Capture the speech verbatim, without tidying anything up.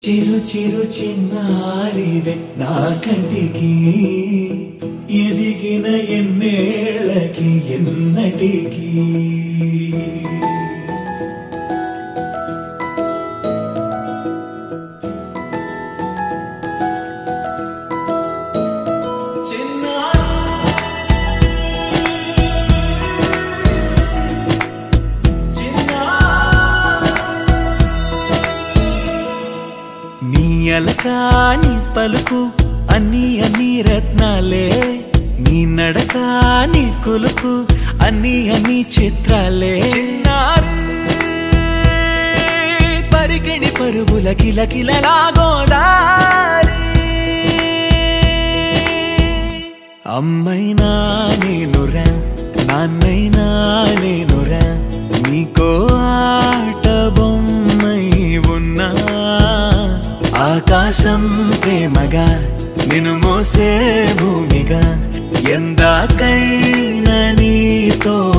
చిరు చిరు చిన్నారివే నా కంటికి ఎదిగిన ఎన్నేళ్ళకి ఎన్నటికి అలకాని పలుకు అన్ని అన్ని రత్నాలే నీ నడకాని కులుకు అన్ని అన్ని చిత్రాలే చిన్నారు పరికిణి పరుగుల కిల కిలలాగోదారి అమ్మైనా నేనురా నాన్నైనా నేనురా నీకో ఆట బొమ్మై ఉన్నా ఆకాశం ప్రేమగా నిన్ను మోసే భూమిగా ఎందాకైనా నీతో